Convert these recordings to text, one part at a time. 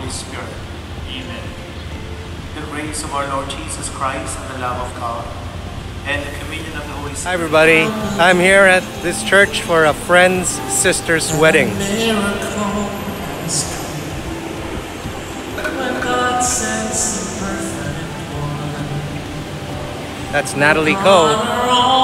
Holy Spirit. Amen. The grace of our Lord Jesus Christ and the love of God and the communion of the Holy Spirit. Hi everybody, I'm here at this church for a friend's sister's wedding. That's Nathalie Cole.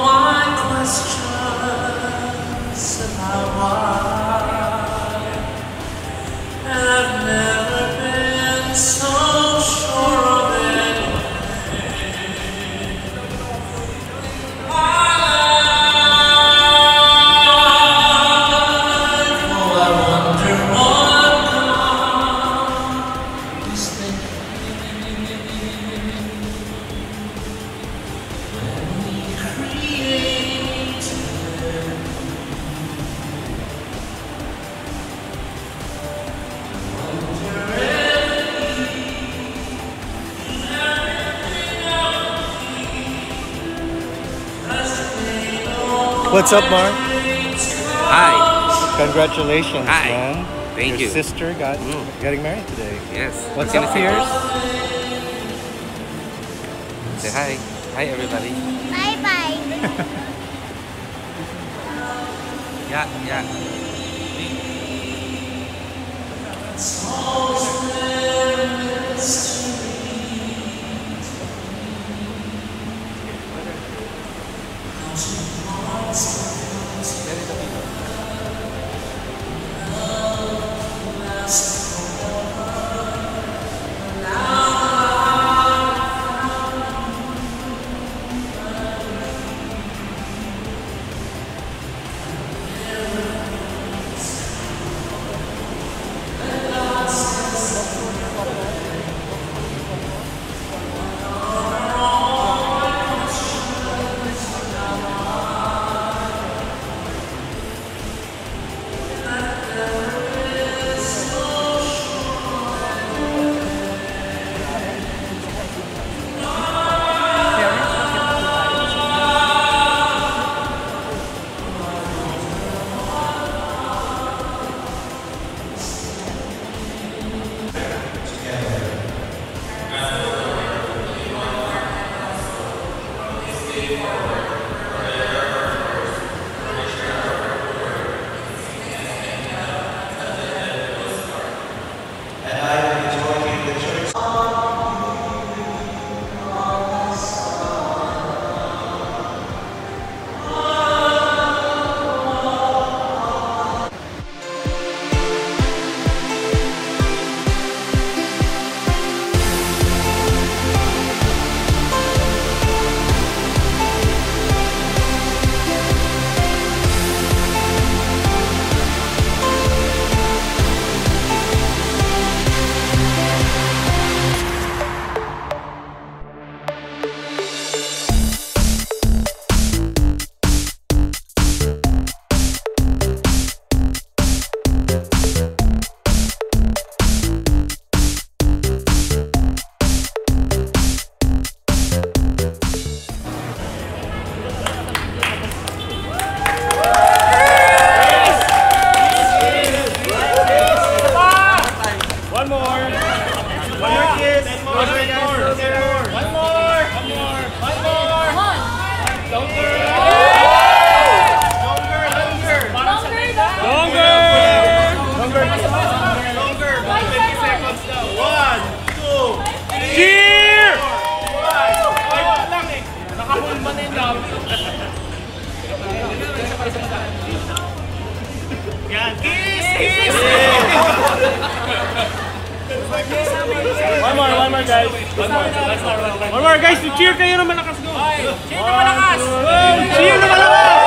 What's up, Mark? Hi. Congratulations, Hi. man. Thank Your you. sister getting married today. Yes. What's up, Piers? Say hi. Hi, everybody. Bye-bye. Yeah. One more guys. One more guys, cheer kayo na malakas, go. Cheer na malakas. Cheer na malakas.